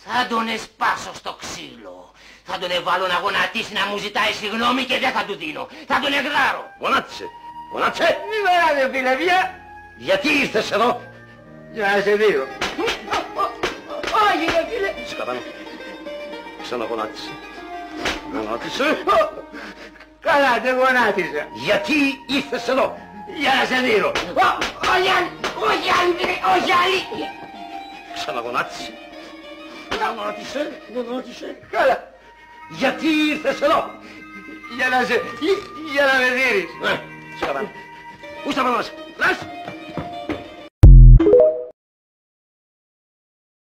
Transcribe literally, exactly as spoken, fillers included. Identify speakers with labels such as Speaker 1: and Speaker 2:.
Speaker 1: Θα τον εσπάσω στο ξύλο. Θα τον βάλω να γονατίσει, να μου ζητάει συγγνώμη και δεν θα του δίνω. Θα τον εκδάρω.
Speaker 2: Γονάτισε. Γονάτισε.
Speaker 3: Μη γονάτε φίλε, πια.
Speaker 2: Γιατί ήρθες εδώ?
Speaker 3: Για να σε δω. Όχι ρε φίλε.
Speaker 2: Σκατάνω. Ξαναγονάτισε. Γονάτισε.
Speaker 3: Καλά, δεν γονάτισα.
Speaker 2: Γιατί ήρθες εδώ?
Speaker 3: Για να σε δω.
Speaker 1: Όχι άλλη, όχι άλλη, όχι άλλη.
Speaker 2: Ξαναγονάτισε. Γονάτισε. Γονάτισε.
Speaker 3: Καλά.
Speaker 2: Γιατί ήρθες εδώ?
Speaker 3: Για να σε... Για να με δείρεις.
Speaker 2: Ναι, σκατάνω. Πού στα πάνω μας. Λάς.